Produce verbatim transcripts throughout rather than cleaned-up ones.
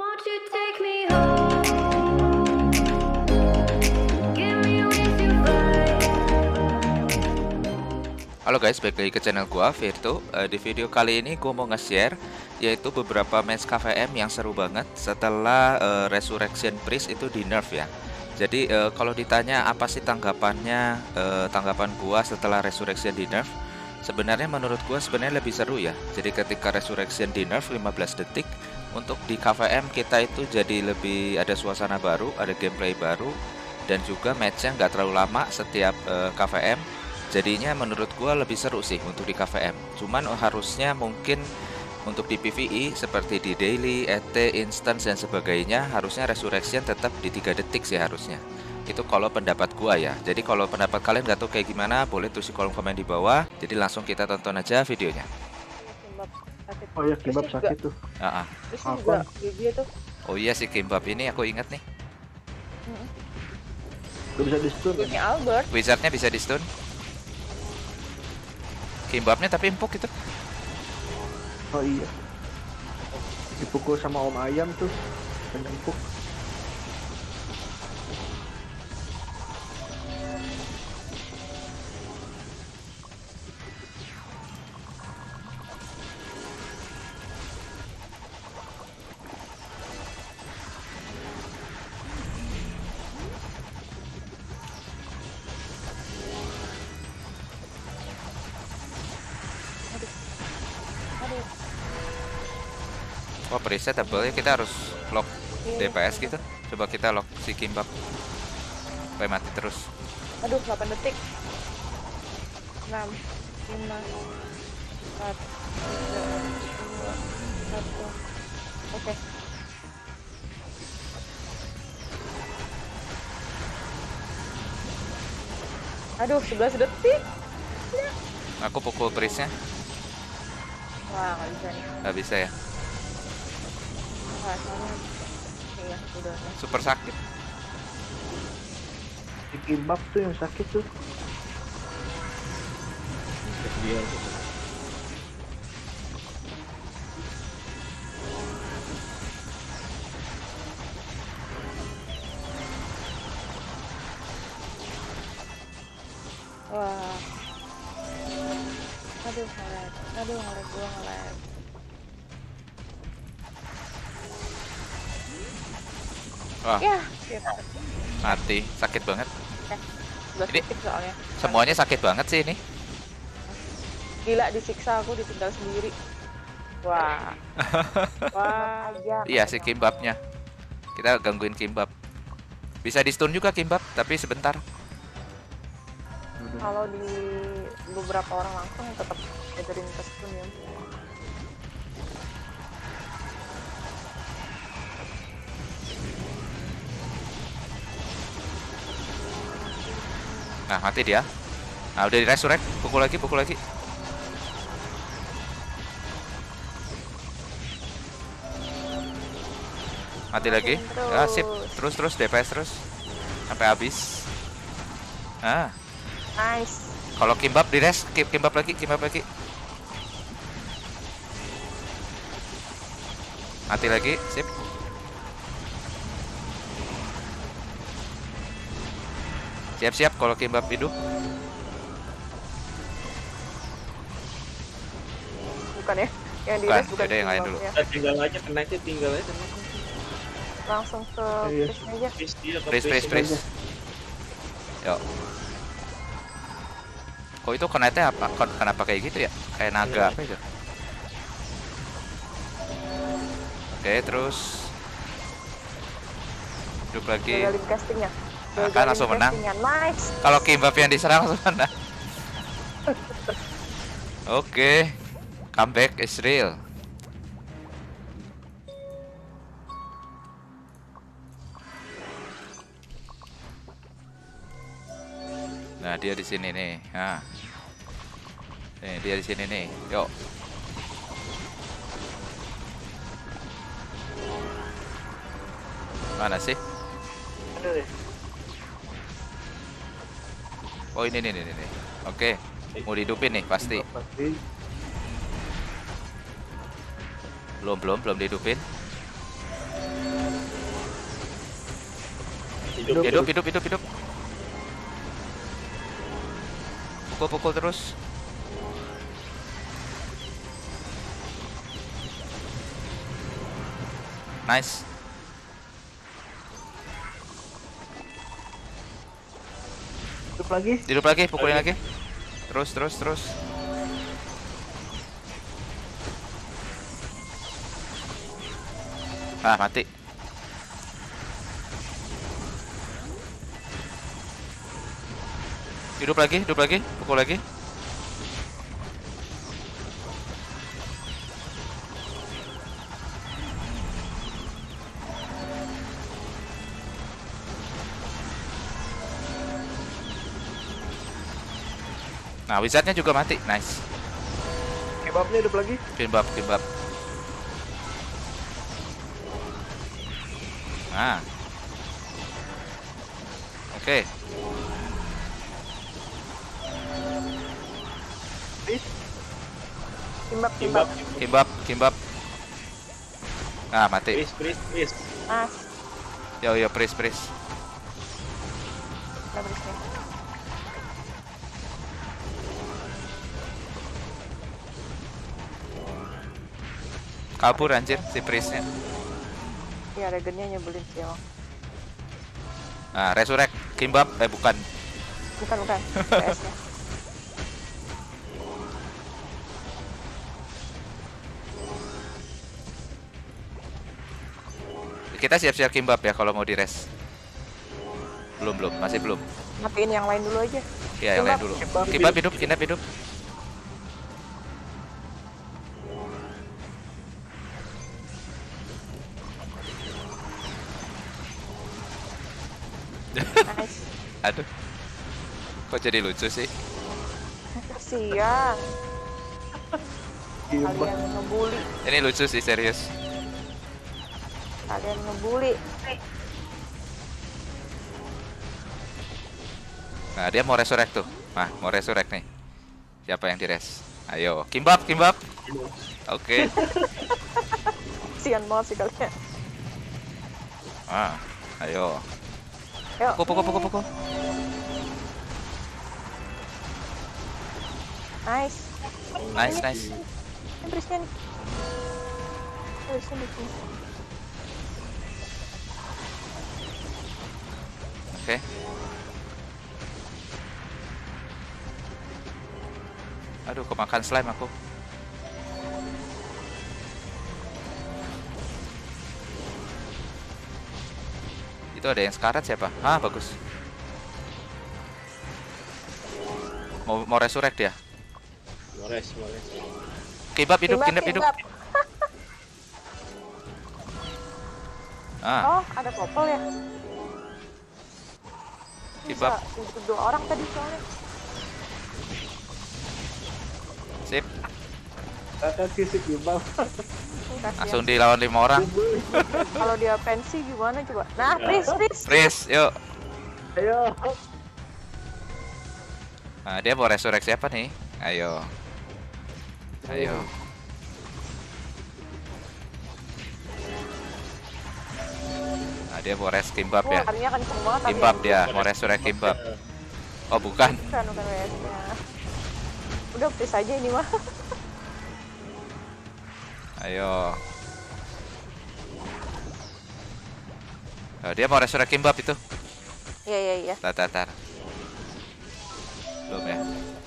Won't you take me home? Give me with your fire. Halo guys, balik lagi ke channel gua, Virtu. Uh, di video kali ini gua mau nge-share yaitu beberapa match K V M yang seru banget setelah uh, Resurrection Priest itu di nerf ya. Jadi uh, kalau ditanya apa sih tanggapannya, uh, tanggapan gua setelah Resurrection di nerf, sebenarnya menurut gua sebenarnya lebih seru ya. Jadi ketika Resurrection di nerf lima belas detik, untuk di K V M kita itu jadi lebih ada suasana baru, ada gameplay baru, dan juga matchnya nggak terlalu lama setiap uh, K V M. Jadinya menurut gua lebih seru sih untuk di K V M. Cuman oh, harusnya mungkin untuk di P V E seperti di daily, E T, instance dan sebagainya, harusnya resurrection tetap di tiga detik sih harusnya. Itu kalau pendapat gua ya. Jadi kalau pendapat kalian nggak tahu kayak gimana, boleh tulis di kolom komen di bawah. Jadi langsung kita tonton aja videonya. Oh iya, kimbab sakit tuh. Ah, ah. Terus Apa? juga gigi tuh. Oh iya si kimbab ini aku ingat nih. Gak bisa di stun. Gigi Albert. Wizardnya bisa di stun. Kimbabnya tapi empuk gitu. Oh iya. Dipukul sama om ayam tuh. Dan empuk. Aduh. Wah preset tebel ya, kita harus lock D P S gitu. Coba kita lock si kimbab sampai mati terus. Aduh, delapan detik. enam, lima, empat, tiga, dua, satu. Oke. Aduh, sebelas detik. Aku pukul priestnya. Wah, nggak bisa nih. Nggak bisa ya. Wah, soalnya. Iya, udah. Super sakit. Di kimbab tuh yang sakit tuh. Dia. Wah. Aduh, ngelag. Aduh, ngelag gua ngelag. Wah Ya, shit. mati, sakit banget. Eh, sebelas Ini- detik soalnya. Semuanya sakit banget sih ini. Gila, disiksa aku ditinggal sendiri. Wah. Wah, ya. Iya si kimbabnya. Kita gangguin kimbab. Bisa di stun juga kimbab, tapi sebentar. Kalau di beberapa orang langsung tetap gathering ke stun ya. Nah mati dia. Nah udah di resurrect, pukul lagi, pukul lagi. Mati lagi. Ah sip, terus terus D P S terus sampai habis. Ah, Nice. kalau kimbab di res, kim- kimbab lagi, kimbab lagi. Mati lagi, sip. Siap-siap kalau kimbab hidup. Bukan ya? Yang di Bukan, res bukan beda yang lain kimbab dulu. ya. Nah, tinggal aja kena aja tinggal aja Langsung ke Iya. priest aja. please dia Pris, pris, pris. Yuk. Kok itu kenapa apa? Ken- Kenapa kayak gitu ya? Kayak naga apa itu? Oke, terus hidup lagi. Gagalin castingnya. Nah, kan Gagalin langsung menang. castingnya. Nice. Kalau kimbab yang diserang langsung menang. Oke, comeback is real. Nah, dia di sini nih. Nah. Nih, dia di sini nih. Yuk. Mana sih? Oh, ini nih nih nih. Oke. Mau dihidupin nih pasti. Pasti. Belum belum belum dihidupin. Hidup. Hidup, hidup, hidup, hidup. Pukul-pukul terus. Nice. Hidup lagi. Hidup lagi, pukulin lagi. Terus, terus, terus. Ah, mati. Hidup lagi, hidup lagi, pukul lagi. Nah, wizardnya juga mati, nice. Kebabnya hidup lagi. Kimbab, kimbab. Nah. Oke. Please. Kimbab, Kimbab. kimbab. Kimbab, kimbab. Nah, mati. Pris, pris, pris. Nah, Yo, yo, pris, pris. udah berisnya. Kabur anjir si prisnya. Iya, regennya nyebelin sih emang. Nah, resurrect, kimbab, eh bukan. Bukan, bukan. P S-nya. Kita siap-siap kimbab ya kalau mau di res. Belum, belum, masih belum. Matiin yang lain dulu aja. Ya, yang lain Kimbab. dulu. Kimbab Kimbab hidup, kimbab hidup. Nice. Aduh. Kok jadi lucu sih? Kasian. Kebab. Kalian ngebully. Ini lucu sih, serius. Kalian ngebully. Nah, dia mau resurrect tuh. Nah, mau resurrect nih. Siapa yang di res? Ayo, kimbab, kimbab. Oke. Kasian banget sih kalian. Ah, ayo. Yuk. Pukul, pukul, pukul, pukul. Nice. Nice, nice. Ini berisnya nih. Ini berisnya di sini. Oke. Aduh, kemakan slime aku. Itu ada yang sekarat siapa? Ah, bagus. Mau mau resurrect dia. Mores, mores. Kimbab hidup, kimbab hidup. kimbab. Ah, Oh, ada couple ya? kimbab. Bisa untuk dua orang tadi soalnya. Sip. Kakak kisi kebab. Kasian. Langsung dilawan lima orang. Kalau dia pensi gimana coba? Nah, please, please. Freeze, yuk. Ayo. Nah, dia mau resurrect siapa nih? Ayo. Ayo. Nah, dia mau res kimbab Wah, ya. larinya kenceng banget tadi. Kimbab dia, mau resurrect kimbab. Oh, bukan. Bukan, bukan W S-nya. Udah, please aja ini mah. Ayo. Oh, dia mau resurrect kimbab itu. Iya, iya, iya. Tar, tar, tar. Belum ya.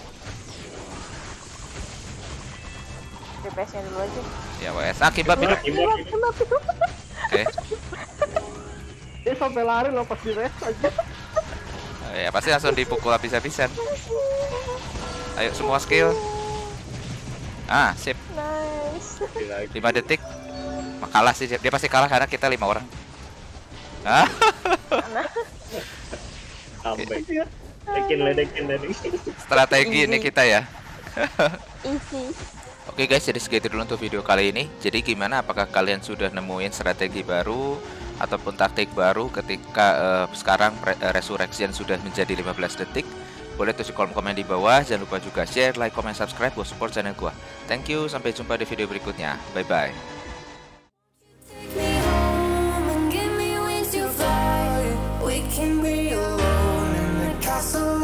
D P S-nya dulu aja. Ya, W S. Ah, kimbab hidup. Kimbab, Kimbab, kimbab. Oke. Dia sampai lari loh pas di res aja. Oh, ya, pasti langsung dipukul habis-habisan. Ayo semua skill. Ah, sip. Nice. lagi. lima detik. Mah kalah sih, dia pasti kalah karena kita lima orang. Ah, Comeback. Ledekin, ledekin, ledekin. strategi ini kita ya. Easy. Oke guys, jadi segitu dulu untuk video kali ini. Jadi gimana, apakah kalian sudah nemuin strategi baru ataupun taktik baru ketika uh, sekarang re- uh, resurrection sudah menjadi lima belas detik? Boleh tulis di kolom komen di bawah. Jangan lupa juga share, like, comment, subscribe buat support channel gua. Thank you, sampai jumpa di video berikutnya. Bye bye. Take me home and give me wings to fly. We can castle